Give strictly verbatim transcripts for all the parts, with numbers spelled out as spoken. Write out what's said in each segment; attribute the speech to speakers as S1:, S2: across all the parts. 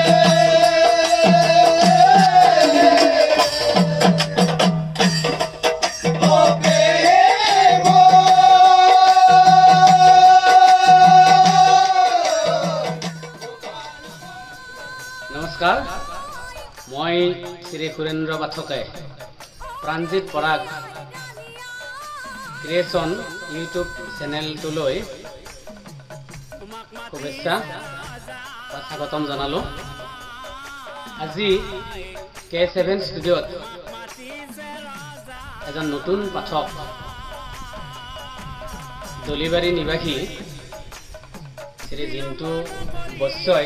S1: নমস্কাৰ মই শ্ৰী সুৰেন্দ্ৰ পাঠকে প্ৰাণজিৎ পৰাগ ক্ৰিয়েশ্যন ইউটিউব চেনেলটোলৈ শুভেচ্ছা বা স্বাগতম জনালোঁ। আজি কে ছেভেন ষ্টুডিঅ'ত এজন নতুন পাঠক দলিবাৰী নিবাসী শ্ৰী জিন্তু বৈশ্যই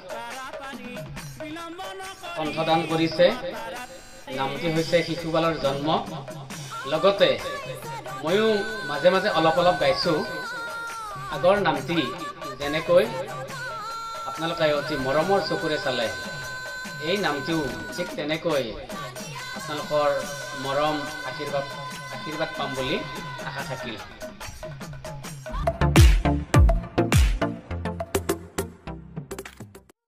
S1: কণ্ঠদান কৰিছে। নামটি হৈছে শিশুবালৰ জন্ম। লগতে ময়ো মাজে মাজে অলপ অলপ গাইছোঁ। আগৰ নামটি যেনেকৈ আপোনালোকে অতি মৰমৰ চকুৰে চালে, এই নামটিও ঠিক তেনেকৈ আপোনালোকৰ মৰম আশীৰ্বাদ আশীৰ্বাদ পাম বুলি আশা থাকিল।